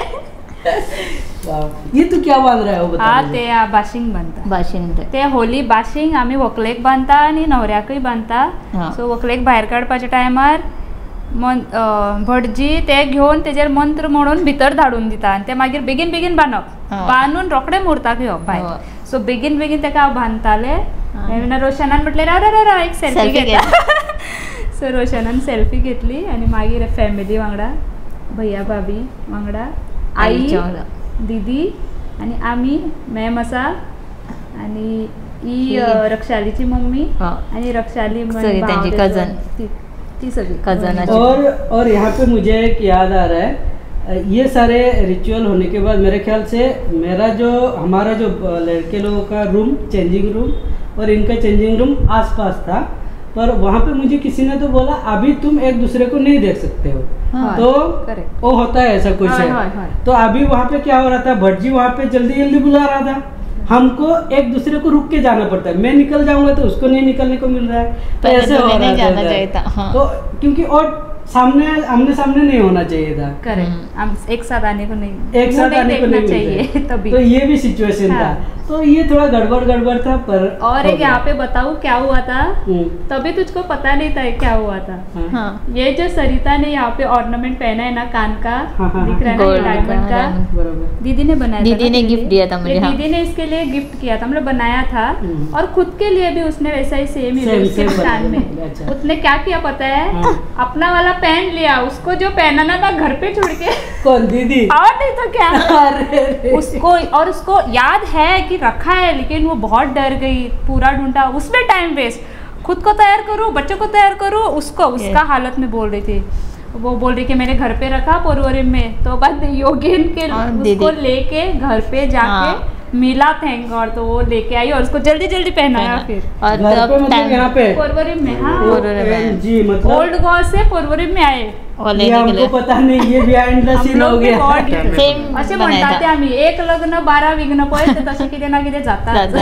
ये तू क्या बांध रहा है वो बता हा ते बाशिंग बांधता बाशिंग ते होली बाशिंग आम्ही व्हंकलेक बांधता आणि नवऱ्याकय बांधता सो व्हंकलेक भायर काडपाच्या टायमार मन भटजी ते घेवन तेजेर मंत्र म्हणून भितर धाडून दिता आनी ते मागीर बेगीन बेगीन बांदप बांदून रोखडे मुर्ताक येवप भायर सो बेगीन बेगीन तेका हांव बांदताले रोशनान म्हटलें राव राव राव एक सेल्फी घेता सो रोशनान सेल्फी घेतली आनी मागीर फॅमिली वांगडा भैया भाभी वांगडा आई दीदी आनी आमी मॅम आसा आनी ही रक्षालीची मम्मी आनी रक्षाली त्यांची कजन ती सगळी कजन और और यहाँ पे मुझे एक याद आ रहा है ये सारे रिचुअल होने के बाद मेरे ख्याल से मेरा जो हमारा जो लड़के लोगों का रूम चेंजिंग रूम और इनका चेंजिंग रूम आसपास था पर वहाँ पे मुझे किसी ने तो बोला अभी तुम एक दूसरे को नहीं देख सकते हो हाँ, तो वो होता है ऐसा कुछ है हाँ, हाँ, तो अभी वहाँ पे क्या हो रहा था भटजी वहाँ पे जल्दी जल्दी बुला रहा था हमको एक दूसरे को रुक के जाना पड़ता है मैं निकल जाऊंगा तो उसको नहीं निकलने को मिल रहा है तो ऐसे हो रहा था तो क्योंकि और सामने आमने सामने नहीं होना चाहिए था करेक्ट एक साथ आने को नहीं एक साथ आने को नहीं चाहिए तभी तो ये भी सिचुएशन हाँ। था तो ये थोड़ा गड़बड़ गड़बड़ था पर और एक यहाँ पे बताऊँ क्या हुआ था तभी तुझको पता नहीं था क्या हुआ था हाँ। ये जो सरिता ने यहाँ पे ऑर्नामेंट पहना है ना कान का हाँ, दिख रहा है डायमंड का दीदी ने बनाया दीदी ने गिफ्ट दिया था मुझे दीदी ने इसके लिए गिफ्ट किया था मतलब बनाया था और खुद के लिए भी उसने वैसा ही सेम ही कान में उसने क्या किया पता है अपना वाला पहन लिया उसको जो पहनाना था घर पे छोड़ के कौन दीदी और नहीं तो क्या उसको और उसको याद है कि रखा है लेकिन वो बहुत डर गई पूरा ढूंढा उसमें टाइम वेस्ट खुद को तैयार करूँ बच्चों को तैयार करूँ उसको उसका हालत में बोल रही थी वो बोल रही कि मैंने घर पे रखा पोरवरिम में तो बाद योगिन के उसको लेके घर पे जाके मिला थैंक गॉड तो वो लेके आई और उसको जल्दी जल्दी पहनाया फिर और मतलब यहाँ पे पोरवरिम में हाँ जी मतलब ओल्ड गोवा से पोरवरिम में आए ये हमको पता नहीं ये बिहाइंड द सीन हो गया असे म्हणतात ते आम्ही एक लग्न बारा विघ्न पळय ते तसे किती ना किती जातात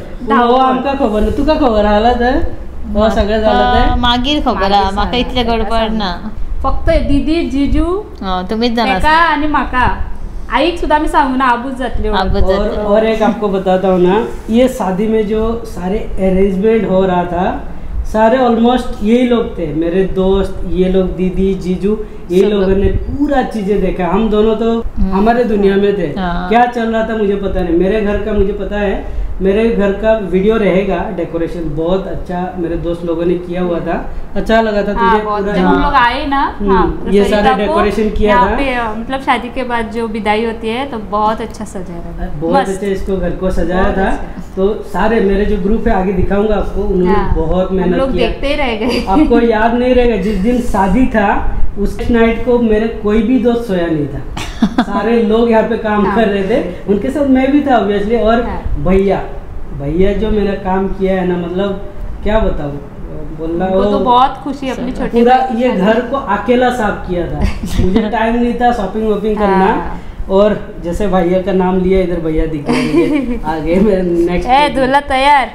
हो आमका खबर ना तुका खबर आला तर हो सगळं झालं तर मागीर खबर आहा म्हाका इतले गडबड ना फक्त दीदी जिजू तुम्हीच जाणा तेका आणि माका आईक सुद्धा मी सांगू ना आबूच जातले और और एक आपको बताता हूँ ना ये शादी में जो सारे अरेंजमेंट हो रहा था सारे ऑलमोस्ट यही लोग थे मेरे दोस्त ये लोग दीदी जीजू ये लोगों ने पूरा चीजें देखा हम दोनों तो हमारे दुनिया में थे क्या चल रहा था मुझे पता नहीं मेरे घर का मुझे पता है मेरे घर का वीडियो रहेगा डेकोरेशन बहुत अच्छा मेरे दोस्त लोगों ने किया हुआ था अच्छा लगा था तुझे हाँ, पूरा जब हम लोग आए ना हाँ, ये सारे डेकोरेशन किया था पे, मतलब शादी के बाद जो विदाई होती है तो बहुत अच्छा सजाया था बहुत अच्छा इसको घर को सजाया था तो सारे मेरे जो ग्रुप है आगे दिखाऊंगा आपको उन्होंने बहुत मेहनत किया देखते ही रह गए आपको याद नहीं रहेगा जिस दिन शादी था उस नाइट को मेरे कोई भी दोस्त सोया नहीं था सारे लोग यहाँ पे काम हाँ। कर रहे थे उनके साथ मैं भी था ऑब्वियसली और हाँ। भैया भैया जो मेरा काम किया है ना मतलब क्या बताऊँ बोलना वो तो बहुत खुशी अपनी छोटी पूरा ये घर को अकेला साफ किया था मुझे टाइम नहीं था शॉपिंग वॉपिंग करना और जैसे भैया का नाम लिया इधर भैया दिख रहे आगे नेक्स्ट दूल्हा तैयार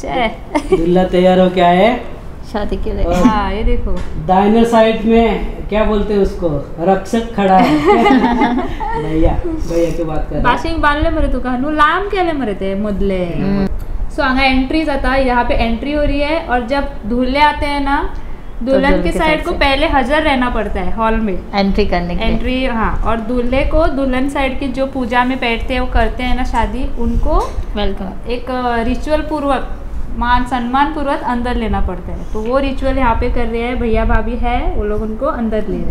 दूल्हा तैयार हो क्या है शादी के लिए हाँ ये देखो दाहिने साइड में क्या बोलते हैं उसको रक्षक खड़ा है भैया भैया की बात कर बाशिंग बांधले मरे तुका नु लांब केले मरे ते मधले सो हांगा एंट्री जाता यहाँ पे एंट्री हो रही है और जब दूल्हे आते हैं ना दुल्हन की साइड को पहले हाजिर रहना पड़ता है हॉल में एंट्री करने के एंट्री हाँ और दूल्हे को दुल्हन साइड की जो पूजा में बैठते हैं वो करते हैं ना शादी उनको वेलकम एक रिचुअल पूर्वक मान सम्मान पूर्वक अंदर लेना पड़ता है तो वो रिचुअल यहाँ पे कर रहे हैं भैया भाभी है वो लोग उनको अंदर ले रहे हैं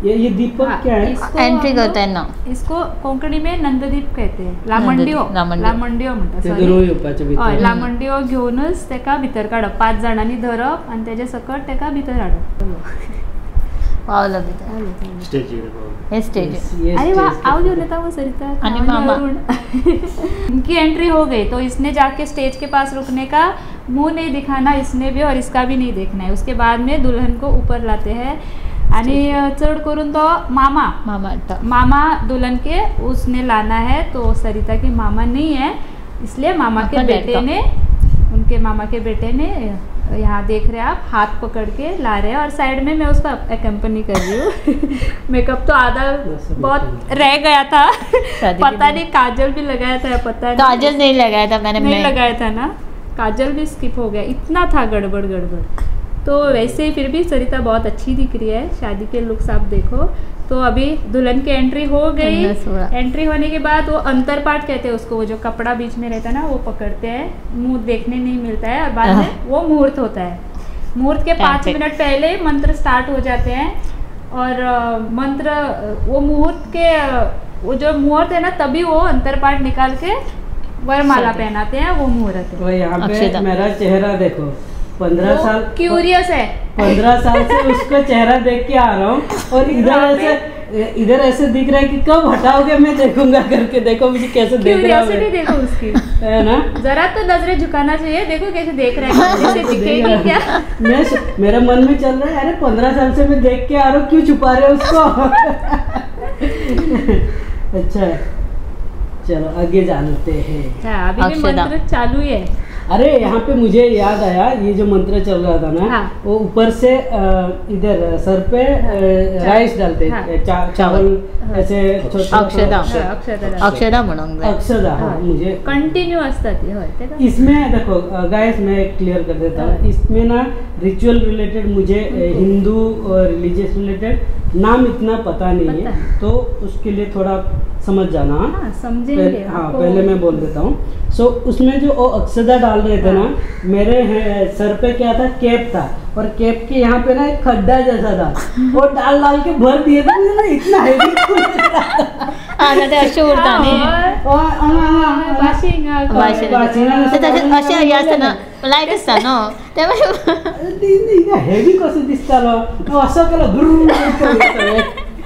ये ये दीपक हाँ, क्या है? इसको एंट्री हम लोग- करता है ना इसको कोंकणी में नंददीप कहते हैं. लामंडिओ लामंडिओ. लामंडिओ म्हणतात. ते sorry. दोन येवपाचे भितर. हय लामंडिओ घेऊनच तेका भितर काडप. पाच जाणांनी धरप आणि त्याच्या सकट तेका भितर हाडप. पावलं भितर स्टेज हे स्टेज Yes, आहे. ये अरे वाह, stage आओ के- जो लेता वो सरिता आणि खाओ मामा. अरुण. इनकी एंट्री हो गई तो इसने जाके स्टेज के पास रुकने का, मुंह नहीं दिखाना इसने भी और इसका भी नहीं देखना है. उसके बाद में दुल्हन को ऊपर लाते हैं आणि चढ़ करून तो मामा मामा वाटतं. मामा दुल्हन के उसने लाना है. तो सरिता के मामा नहीं है इसलिए मामा के अपन बेटे लड़का. ने उनके मामा के बेटे ने यहाँ देख रहे हैं आप हाथ पकड़ के ला रहे हैं और साइड में मैं उसका अकम्पनी कर रही हूँ. मेकअप तो आधा बहुत रह गया था. शादी के पता दिन. नहीं काजल भी लगाया था या पता नहीं. काजल नहीं लगाया था मैंने. नहीं मैं- लगाया था ना. काजल भी स्किप हो गया. इतना था गड़बड़ गड़बड़. तो वैसे ही फिर भी सरिता बहुत अच्छी दिख रही है. शादी के लुक्स आप देखो. तो अभी दुल्हन की एंट्री हो गई. अंदर सोड़ा. एंट्री होने के बाद वो अंतरपाट कहते हैं उसको, वो जो कपड़ा बीच में रहता है ना वो पकड़ते हैं. मुंह देखने नहीं मिलता है और बाद में वो मुहूर्त होता है. मुहूर्त के पाँच Perfect. मिनट पहले मंत्र स्टार्ट हो जाते हैं और अ, मंत्र अ, वो मुहूर्त के अ, वो जो मुहूर्त है ना तभी वो अंतरपाट निकाल के वरमाला शादी. पहनाते हैं. वो मुहूर्त है. तो यहाँ पे अक्षता. मेरा चेहरा देखो. पंद्रह साल क्यूरियस है. पंद्रह साल से उसका चेहरा देख के आ रहा हूँ और इधर ऐसे इधर ऐसे दिख रहा है कि कब हटाओगे मैं देखूंगा करके. देखो मुझे कैसे देख रहा क्यूरियोसिटी है, देखो उसकी. है ना. जरा तो नजरें झुकाना चाहिए. देखो कैसे देख रहा है. जैसे दिखेगी क्या. मैं मेरे मन में चल रहा है अरे पंद्रह साल से मैं देख के आ रहा हूँ क्यों छुपा रहे हो उसको. अच्छा है. चलो आगे जानते हैं. हाँ, अभी भी अक्षता. मंत्र चालू ही है. अरे यहाँ पे मुझे याद आया ये जो मंत्र चल रहा था ना हाँ. वो ऊपर से अ, इधर सर पे अ, राइस डालते हाँ. चा, चावल हाँ. ऐसे छोटा- अक्षता. हाँ, अक्षता. अक्षदा म्हणून जाय. अक्षदा. हाँ मुझे कंटिन्यू असतात ती. होय ते का? इसमें देखो गाइस मैं क्लियर कर देता हूँ. हाँ. इसमें ना रिचुअल रिलेटेड मुझे अ, हिंदू और रिलीजियस रिलेटेड नाम इतना पता नहीं पता है है. तो उसके लिए थोड़ा समझ जाना. हाँ? हाँ, समझेंगे. पहले, हाँ आपको- पहले मैं बोल देता हूँ. सो उसमें जो वो अक्षदा डाल रहे थे ना मेरे है, सर पे क्या था कैप था और कैप के यहाँ पे ना एक खड्डा जैसा था. वो डाल डाल के भर दिए थे. मुझे ना इतना हैवी आता ते असे उडता नी. वाशिंग, हाँ, वाशिंग. वाशिंग. ते तसे असे हे असतं ना लाईट असतात ना त्यामुळे हेवी कसं दिसतालो असं केलं धुर.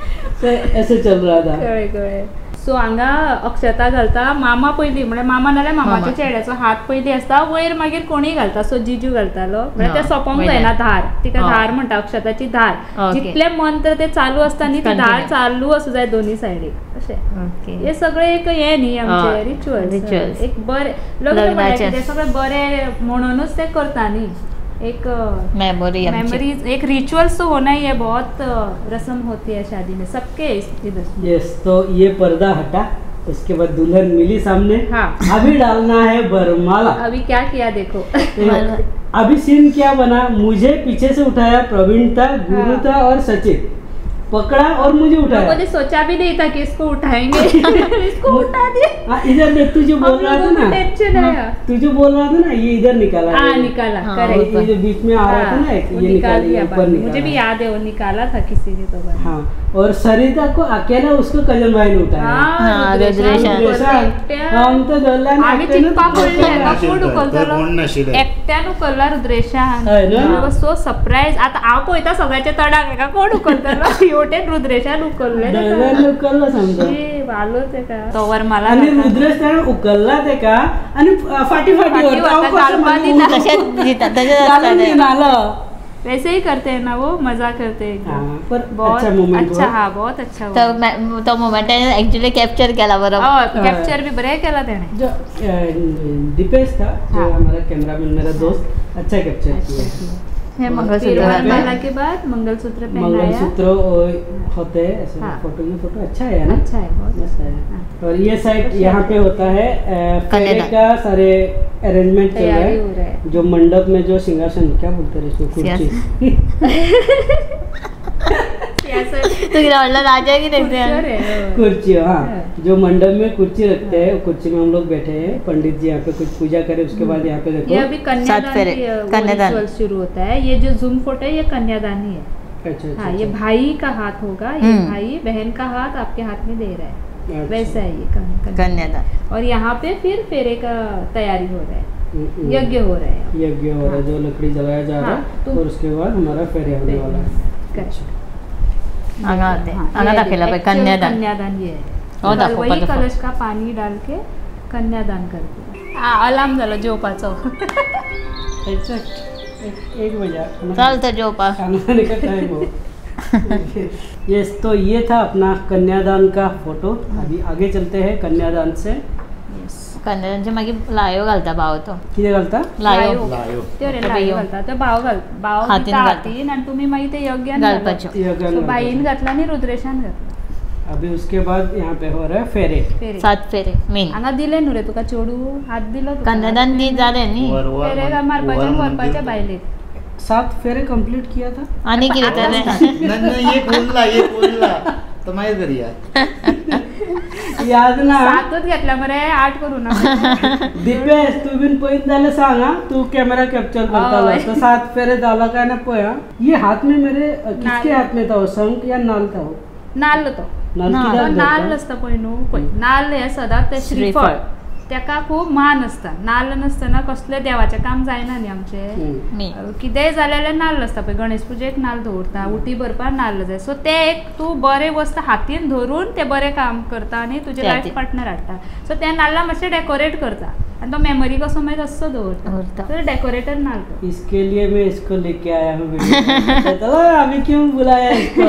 ऐसे चल रहा था. कळे कळे. सो हांगा अक्षता घालता मामा पयली म्हणजे मामा नाल्यार मामाच्या मामा. चेड्याचो हात पयली असता. वयर मागीर कोणीय घालता. सो जिजू घालतालो म्हणजे ते हा, सोपोंक वयल्यान. जायना धार. तिका हा. धार म्हणटा अक्षताची धार. ओके. जितले मंत्र ते चालू असता न्ही ती Continue. धार चालू असू जाय दोन्ही सायडीक अशें. ओके. हे सगळे एक हे न्ही हा, आमचे रिच्युअल्स. rituals. एक बरे लग्न लग्नाचे. म्हळ्यार ते सगळे बरे म्हणूनच ते करता न्ही. एक मेमोरी आमची. मेमोरीज एक रिचुअल्स तो होना ही है. बहुत अ, रस्म होती है शादी में सबके इधर. यस. तो ये पर्दा हटा. उसके बाद दुल्हन मिली सामने. हाँ. अभी डालना है वरमाला. अभी क्या किया देखो. तो अभी सीन क्या बना. मुझे पीछे से उठाया प्रवीण था, गुरु हाँ. था और सचिन पकड़ा और मुझे लोगों उठाया. ने सोचा भी नहीं था कि इसको उठाएंगे. इसको उठा दिया. हाँ, इधर देख तू जो बोल हम रहा था लोगों को ना टेंशन आया. तू जो बोल रहा था ना ये इधर निकाला. हाँ ये- निकाला. हाँ, करेक्ट. ये जो बीच में आ रहा था ना एक, वो ये निकाल निकाल दिया ऊपर बाद में. निकाला. मुझे भी याद है वो निकाला था किसी ने तो बाद में. हाँ. और सरिता को अकेला उसको कजन भाई ने उठाया. हाँ, हाँ, रुद्रेशा, रुद्रेशा. रुद्रेशा एकट्या. हम तो दोल्ल्यान आम्ही एकट्यानं चिंपा खोलली पकडलं. आहे. कोण कोण उकलतलो नाशिले. एकट्यान उकलला रुद्रेशान. हय ना? So surprise. आता हांव पळयता सगळ्याचे तडाक एका कोण उकलतलो. हेवटेन रुद्रेशान उकलले. दोल्ल्यान उकललं समजा. वालो ते का तोवर मला आणि घालता. रुद्रेश त्याने उकलला ते का आणि फाटी फाटी फाटी होता. होता, अहो, कसं गालपा म्हणजे दिला. तशाच देतात तशाच घालून असतात देऊन आलं. वैसे ही करते हैं ना वो. मजा करते हैं हाँ, एकदम. पर बहुत अच्छा मोमेंट अच्छा. हुआ. हाँ बहुत अच्छा तर हुआ. मैं- तो मोमेंट ऍक्च्युली कॅप्चर केला बरोबर. कॅप्चर भी बरे केला त्याने. जो अ, दीपेश था जो हाँ. हमारा कैमरामैन मेरा दोस्त अच्छा कैप्चर किया. हे फिर मंगळसूत्र यहाँ पे- घातलं. वरमाला के बाद मंगलसूत्र पहनाया. मंगलसूत्र अ, होते हैं ऐसे. हाँ. फोटो ये फोटो अच्छा है ना. अच्छा है बहुत. मस्त है. हाँ. और ये साइड अच्छा यहाँ है. पे होता है अ, फेरे कन्यादान. का सारे अरेंजमेंट चल रहा तैयारी हो है. रहा है. जो मंडप में जो सिंहासन क्या बोलते हैं इसको कुर्सी. ऐसा तू आवडला राजा की देखते कुर्सियों हैं. है. कुर्सी. हाँ. हाँ. जो मंडप में कुर्सी रखते हैं कुर्सी में हम लोग बैठे हैं. पंडित जी यहाँ पे कुछ पूजा करे उसके बाद यहाँ पे ये देखो अभी सात कन्यादान फेरे. की, अ, वो कन्यादान. ritual शुरू होता है. ये जो जूम फोटो है ये कन्यादान ही है. अच्छा अच्छा हाँ, ये अच्छा। भाई का हाथ होगा, ये हम्म। भाई बहन का हाथ आपके हाथ में दे रहा है, अच्छा। वैसा है ये कन- कन- कन्यादान। और यहाँ पे फिर फेरे का तैयारी हो रहा है, हम्म, हम्म। यज्ञ हो रहा है। यज्ञ हो रहा है, जो लकड़ी जलाया जा रहा हाँ, है तो- और उसके बाद हमारा फेरे होने वाला है। Correct। आगा आते हाँ, आगा ये दाखिला भाई actual कन्यादान। कन्यादान ये है। हो दाखव, वही दाखव. कलश का पाणी डाल के कन्यादान करते. अलार्म झालं झोपाचं. एक्सैक्ट एक, एक बजा चालतं झोपा. खाना खाने का टाइम हो। यस, तो ये था अपना कन्यादान का फोटो। अभी आगे चलते हैं कन्यादान से। कन्यादानच्या मागे लायो घालता भाव तो. किती घालता? लायो लायो. ते रे तो लायो बायो. घालता, तो भाव घाल भाव हातीन दिता घालता. हातीन आणि तुम्ही माहिती ते यज्ञ घालपाचो. यज्ञ बाईन घातला आणि रुद्रेशान घातला. अभी उसके बाद यहाँ पे हो रहा है फेरे। फेरे सात फेरे मेन. हांगा दिले नु रे तुका चोडू हात दिलो तुका. कन्यादान दी झाले नी. वर वर फेरे का मारपाच्या वर वरपाच्या मंदिर. बायले. सात फेरे कंप्लीट किया था। आणि किती तर नाही नाही एक बोलला एक बोलला तर माहित करूया. याद ना सातच घेतला मरे आठ करू नका. दिपेश तू बिन पॉइंट झाले सांग हा, तू कैमरा कैप्चर करता ओय. तो सात फेरे डाला का ना पोया। ये हाथ में मेरे अ, किसके नाल. हाथ में था वो, शंख या नाल था वो? नाल तो नाल नाल. किधर तो नाल देता? नसता पळय न्हू पळय नाल हे सदांच ते श्रीफळ. श्रीफळ तेका खूप मान असता. नाल नसतना कसले देवाचे काम जायना न्ही आमचे. हम्म. मी. कितेंय जाल्यार नाल्ल आसता पळय, गणेश पुजेक नाल्ल दवरता, उटी भरपाक नाल्ल जाय. सो ते एक तू बरे वस्त हातीन धरून ते बरे काम करता आणि तुजे ते लायफ हातीन. पार्टनर हाडटा. सो त्या नाल्ला मातशें डेकोरेट करता आणि तो मेमरी कसो मागीर तसो दवरता. दवरता. तर डेकोरेटर नाल्ल तो. इसके लिए मैं इसको लेके आया हूँ वीडियो। चलो अभी क्यों बुलाया इसको?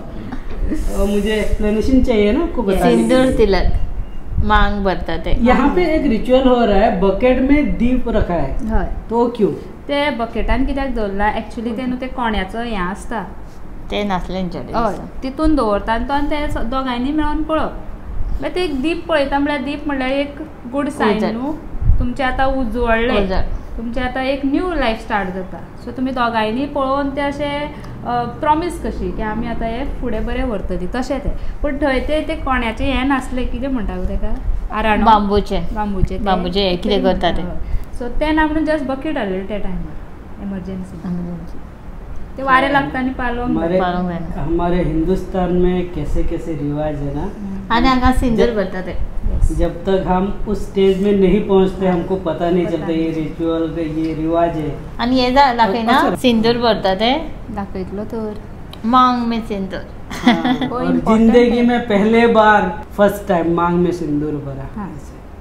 और मुझे एक्सप्लेनेशन चाहिए ना आपको बताने के सिंदूर लिए। तिलक मांग भरतात ते. यहाँ पे एक रिचुअल हो रहा है, बकेट में दीप रखा है, हय तो क्यों? ते बकेटान कित्याक दवरला एक्चुअली ते न्हू ते कोण्याचो हें आसता. ते नासल्यांच्याकडे. हय तितून दवरता आनी तो आनी ते स- दोगांयनी मेळोन पळप. मागीर ते एक दीप पळयता म्हळ्यार दीप म्हळ्यार एक गूड सायन उजळ. न्हू. तुमचें आतां उजवळ्ळें, उजळ. तुमचें आतां एक न्यू लायफ स्टार्ट जाता. सो तुमी दोगांयनी पळोवन ते अशें प्रॉमीस कशी की आमी आतां हें फुडें बरें व्हरतलीं तशें तें. पूण थंय ते ते कोण्याचें हें नासलें, कितें म्हणटा गो तेका आराणो बांबूचे. बांबूचे ते- बांबूचे हे कितें करता ते. सो ते ना म्हणून जस्ट बकेट हाडलेलें त्या टायमार एमर्जन्सी. ते वारें लागता आनी पालोवंक हमारे पालक है। हमारे हिंदुस्तान में कैसे कैसे रिवाज है ना, आणि हांगा सिंदूर भरतात ते. जब तक हम उस स्टेज में नहीं पहुंचते हमको पता नहीं पता चलता ये नहीं। रिचुअल ये रिवाज है। आणि हे जा दाखय ना असं. सिंदूर भरतात ते. दाखयतलो तर. मांग में सिंदूर. हाँ, वो और important जिंदगी है। में पहले बार फर्स्ट टाइम मांग में सिंदूर भरा। हाँ।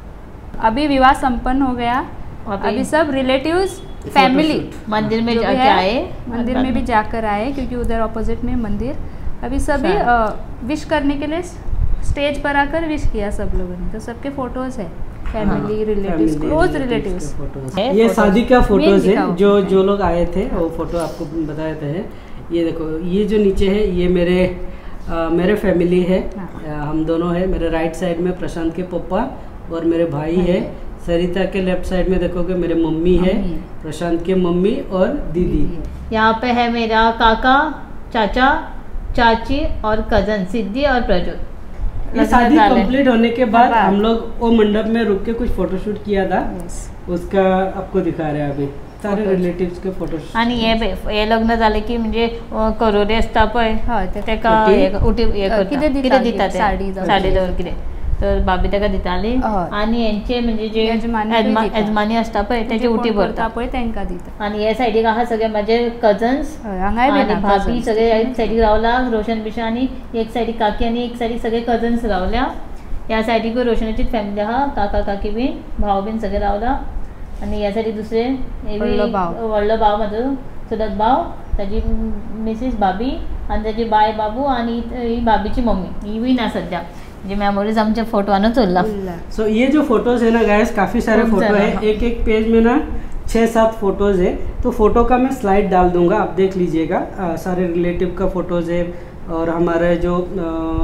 अभी विवाह संपन्न हो गया. अभी- अभी सब रिलेटिव्स फैमिली मंदिर में जो भी जाके है, आए. मंदिर में भी जाकर आए क्योंकि उधर ऑपोजिट में मंदिर. अभी सभी विश करने के लिए स्टेज पर आकर विश किया सब लोगों ने. तो सबके फोटोज है, family relatives, Family close relatives relatives. के photos। है, ये photos। शादी का फोटोज Main है, दिखाओ। जो जो लोग आए थे वो फोटो आपको बताए थे। ये देखो, ये जो नीचे है ये मेरे अ, मेरे फैमिली है। हाँ। अ, हम दोनों है। मेरे राइट साइड में प्रशांत के पापा और मेरे भाई भाई है। है। सरिता के लेफ्ट साइड में देखोगे मेरे मम्मी है, मम्मी है। प्रशांत के मम्मी और दीदी। यहाँ पे है मेरा काका, चाचा, चाची और कजन सिद्धि और प्रज्वल. ये शादी कंप्लीट होने के बाद बाद। हम लोग वो मंडप में रुक के कुछ फोटोशूट किया था, उसका आपको दिखा रहे हैं अभी सारे Photos। रिलेटिव्स के फोटोशूट। आणि हे बे हे लग्न झाले की म्हणजे अ, करोरे असता पळय हय ते तेका उटी? हे- उटी हे अ, करता. कितें दिता कितें गिफ्ट? दिता ते साडी जावं साडी कितें. दवर कितें तर भाभी तेका दिताली. हय. आणि यांचे म्हणजे जे यजमानी यजमा- दिता. यजमानी असता पळय त्याची उटी भरता. पळय तेंका दिता. आणि हे सायडीक आहा सगळे माझे कझन्स हय हांगाय बी आणि ना भाभी cousins. सगळे एक सायडीक रावला, रोशन बिशा आणि एक सायडीक काकी आणि एक सायडीक सगळे कझन्स रावल्या. या सायडीक रोशनाचीच फॅमिली आहा, काका काकी बीन भाव बीन सगळे रावला. आणि या सायडीक दुसरे हे बी व्हडलो भाव. व्हडलो भाव म्हाजो चुलत भाव, ताजी मिसीस भाभी आणि ताजी बाय बाबू आणि ही भाभीची मम्मी ही बी ना सध्या. म्हणजे मेमोरीज आमच्या फोटोवानच उरला. उरला. सो ये जो फोटोज है ना गाइस, काफ़ी सारे खूब फोटो ज़्यादा, है। हाँ। एक एक पेज में ना छः सात फोटोज है। तो फोटो का मैं स्लाइड डाल दूंगा, आप देख लीजिएगा। अ, सारे रिलेटिव का फोटोज है और हमारे जो अ,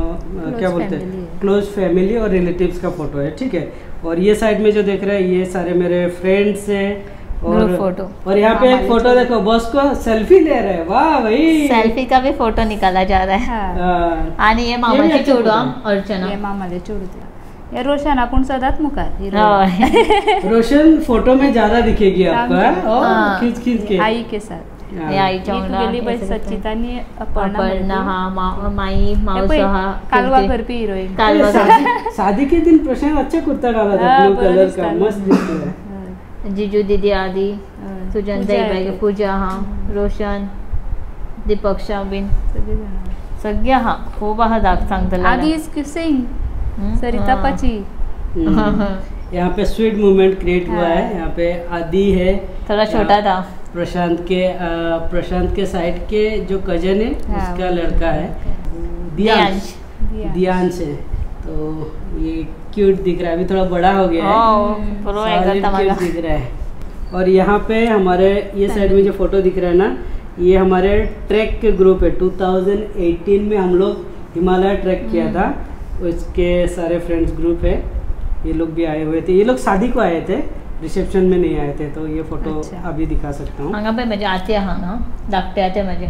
अ, क्या बोलते family हैं है। क्लोज फैमिली और रिलेटिव्स का फोटो है, ठीक है। और ये साइड में जो देख रहे हैं ये सारे मेरे फ्रेंड्स हैं। और Group photo। और यहाँ पे एक हमारे फोटो जो- देखो, बॉस को सेल्फी ले रहे हैं, वाह भाई। सेल्फी का भी फोटो निकाला जा रहा है. हा. अ, आणि हे ये मामाची भी अच्छा चोडवा फोटो अर्चना. हे मामाले चोडूतला. हे रोशन आपण सदांच मुखार hero. होय. रोशन फोटो में ज्यादा दिखेगी आपको, काम हाँ? और हाँ। खींच खींच के आई के साथ. हा. हे आई एक चौंगडा गेली बाई सचिता आणि अपर्णा अपर्णा माहिती. हा मा- माई मावसा हा कालवा फिरते. घर पे हीरोइन. कालवा ये शादी, शादी के दिन प्रशांत अच्छा कुर्ता डाला था हाँ, ब्लू बड़ा कलर का स्टाइल. मस्त दिख रहा है. जिजू दीदी आदि हाँ, सुजन पूजा आहे ताई ते. पूजा हा रोशन दीपक शाबिन सगळेजण. सगळ्या हा खूप हा दाग सांगतला आधी इसकी सिंग हम्म? सरिता हाँ. पची. हम्म. यहाँ पे स्वीट मूवमेंट क्रिएट हुआ हाँ. है. यहाँ पे आदि है, थोड़ा छोटा था. प्रशांत के अ, प्रशांत के साइड के जो कजन है हाँ. उसका लड़का है दियांश. दिया. दियांश है. तो ये क्यूट दिख रहा है. अभी थोड़ा बड़ा हो गया है. ओ, प्रो Solid एकदम cute तमागा. दिख रहा है. और यहाँ पे हमारे ये साइड में जो फोटो दिख रहा है ना, ये हमारे ट्रैक के ग्रुप है. दो हज़ार अठारह में हम लोग हिमालय ट्रैक किया था. उसके सारे फ्रेंड्स ग्रुप है. ये लोग भी आए हुए थे. ये लोग शादी को आए थे, रिसेप्शन में नहीं आए थे. तो ये फोटो अच्छा. अभी दिखा सकता हूँ. हांगा पे म्हणजे आते हा ना धाकटे आते माझे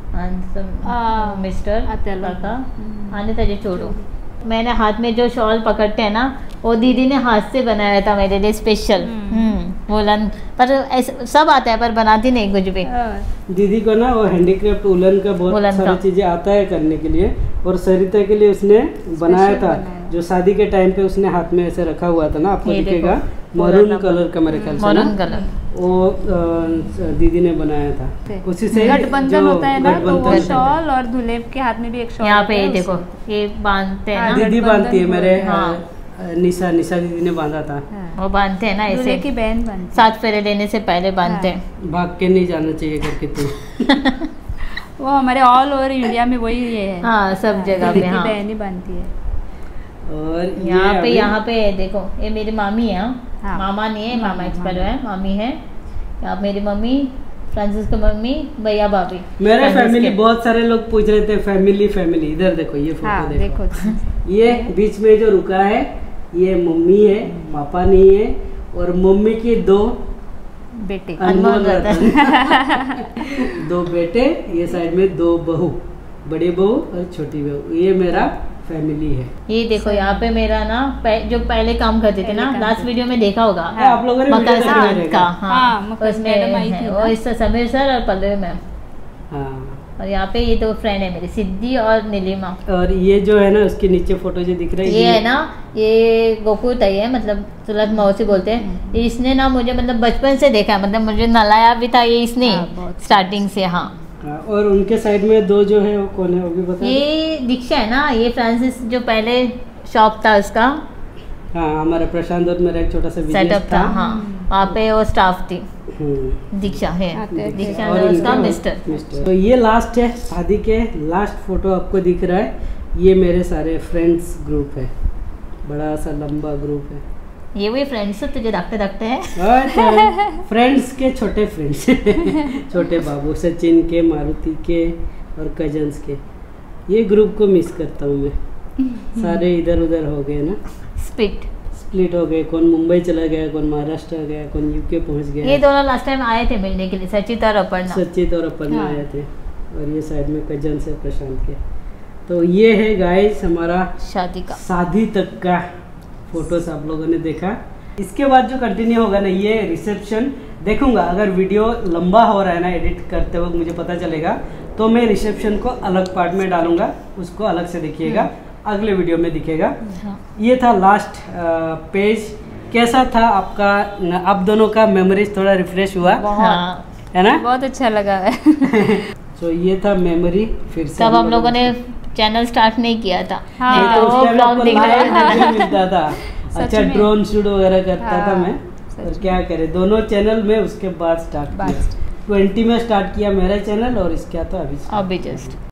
आ, मिस्टर आत्याला. काका हम्म. आणि त्याचे छोटू. मैंने हाथ में जो शॉल पकड़ते हैं ना वो दीदी ने हाथ से बनाया था मेरे लिए स्पेशल. वुलन पर ऐसे सब आता है पर बनाती नहीं कुछ भी. हाँ. दीदी को ना वो हैंडीक्राफ्ट उलन का बहुत उलन सारी का. चीजें आता है करने के लिए. और सरिता के लिए उसने बनाया था, बनाया. जो शादी के टाइम पे उसने हाथ में ऐसे रखा हुआ था ना, आपको ये दिखेगा देखो, मरून उलन कलर का मेरे ख्याल से मरून ना, कलर. वो अ, दीदी ने बनाया था. ते. उसी से गठबंधन जो होता है ना, तो वो गठबंधन शॉल और दूल्हे के हाथ में भी एक शॉल. यहाँ होता पे है ये देखो उससे. ये बांधते हैं हाँ, ना. दीदी गठबंधन बांधती है मेरे अ, हाँ. अ, निशा निशा दीदी ने बांधा था. हाँ. वो बांधते हैं ना दूल्हे ऐसे की बहन बनती. सात फेरे लेने से पहले बांधते हाँ. हैं. भाग के नहीं जाना चाहिए करके तुम. वो हमारे ऑल ओवर इंडिया में वही ये है. हाँ, सब जगह दूल्हे पे, की हाँ. बहन ही बनती है. और ये यहाँ पे अभी- यहाँ पे देखो ये मेरी मामी है. हाँ. मामा नहीं है, मामा मामा, एक्सपायर मामा. है, मामी है. यहाँ मेरी मम्मी फ्रांसिस की मम्मी भैया भाभी. मेरे फ्रांसिस फैमिली के. बहुत सारे लोग पूछ रहे थे फैमिली फैमिली. इधर देखो ये फोटो हाँ देखो. देखो. ये बीच में जो रुका है ये मम्मी है, पापा नहीं है. और मम्मी की दो बेटे. अनमोल अनमोल रतन दो बेटे. ये साइड में दो बहू, बड़ी बहू और छोटी बहू. ये मेरा फैमिली है. ये देखो यहाँ पे मेरा ना पह, जो पहले काम करते थे पहले ना, काम लास्ट करते वीडियो में देखा होगा. हाँ, आप लोगों ने मकर वीडियो देखा संक्रांत रहेगा. का. हाँ, हाँ, मकर उसमें मैडम आई है, थी वो ना. इससे समीर सर और पल्लवी मैम. हाँ. और यहाँ पे ये दो फ्रेंड है मेरी, सिद्धि और नीलिमा. और ये जो है ना उसके नीचे फोटो जो दिख रहा है ये है ना, ये गोकुल ताई है, मतलब सुलत मौसी बोलते हैं. इसने ना मुझे मतलब बचपन से देखा है, मतलब मुझे नलाया भी था ये इसने हाँ, बहुत स्टार्टिंग से. हाँ, हाँ, और उनके साइड में दो जो है वो कौन है वो भी बता दो. ये दीक्षा है ना, ये फ्रांसिस जो पहले शॉप था उसका हाँ, हमारा प्रशांत और मेरा एक छोटा सा बिजनेस सेटअप था. हाँ, वहाँ पे वो स्टाफ थी. हम्म. दीक्षा है, आते थे. दीक्षा और और उसका इनका मिस्टर. मिस्टर. तो ये लास्ट है शादी के लास्ट फोटो आपको दिख रहा है. ये मेरे सारे फ्रेंड्स ग्रुप है, बड़ा सा लंबा ग्रुप है. ये वही फ्रेंड्स तुझे दागते दागते हैं. फ्रेंड्स के छोटे फ्रेंड्स छोटे बाबू, सचिन के, मारुति के और कजन्स के. ये ग्रुप को मिस करता हूँ मैं. सारे इधर उधर हो गए ना, स्पिट. स्प्लिट हो गए. कौन मुंबई चला गया, कौन महाराष्ट्र गया, कौन यूके पहुंच ये गया. दोनों लास्ट टाइम आए थे मिलने के लिए, सचित और अपर्णा. सचित और अपन हाँ. आए थे. और ये साइड में कजन्स है प्रशांत के. तो ये है गाइस हमारा शादी का. शादी तक का फोटोज आप लोगों ने देखा. इसके बाद जो कंटिन्यू होगा ना, ये रिसेप्शन देखूंगा. अगर वीडियो लंबा हो रहा है ना एडिट करते वक्त मुझे पता चलेगा तो मैं रिसेप्शन को अलग पार्ट में डालूंगा, उसको अलग से देखिएगा, अगले वीडियो में दिखेगा. हाँ. ये था लास्ट पेज. कैसा था आपका, आप दोनों का मेमोरीज थोड़ा रिफ्रेश हुआ हाँ. है ना. बहुत अच्छा लगा है. तो ये था मेमोरी. फिर से तब हम लोगों ने चैनल स्टार्ट नहीं किया था. हाँ. नहीं नहीं, तो तो वो उस टाइम ब्लॉग आपको देख live रहे देखने मिलता था. सच अच्छा में. ड्रोन शूट वगैरह करता था हाँ, मैं. सच और क्या करे, दोनों चैनल में उसके बाद स्टार्ट बाद किया. ट्वेंटी में स्टार्ट किया मेरा चैनल और इसका तो अभी अभी जस्ट